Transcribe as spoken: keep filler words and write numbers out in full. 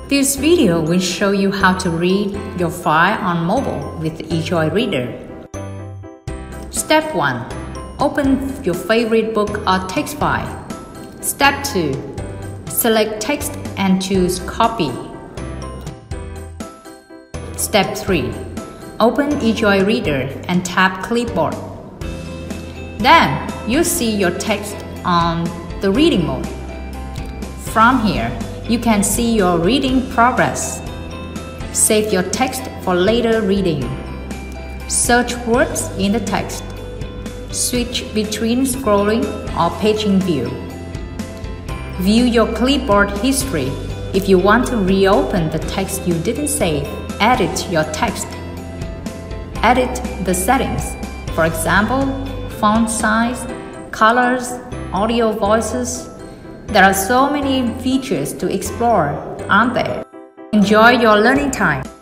This video will show you how to read your file on mobile with eJoy Reader. Step one. Open your favorite book or text file. Step two. Select text and choose Copy. Step three. Open eJoy Reader and tap Clipboard. Then, you'll see your text on the reading mode. From here, you can see your reading progress. Save your text for later reading. Search words in the text. Switch between scrolling or paging view. View your clipboard history. If you want to reopen the text you didn't save, edit your text. Edit the settings. For example, font size, colors, audio voices. There are so many features to explore, aren't there? Enjoy your learning time.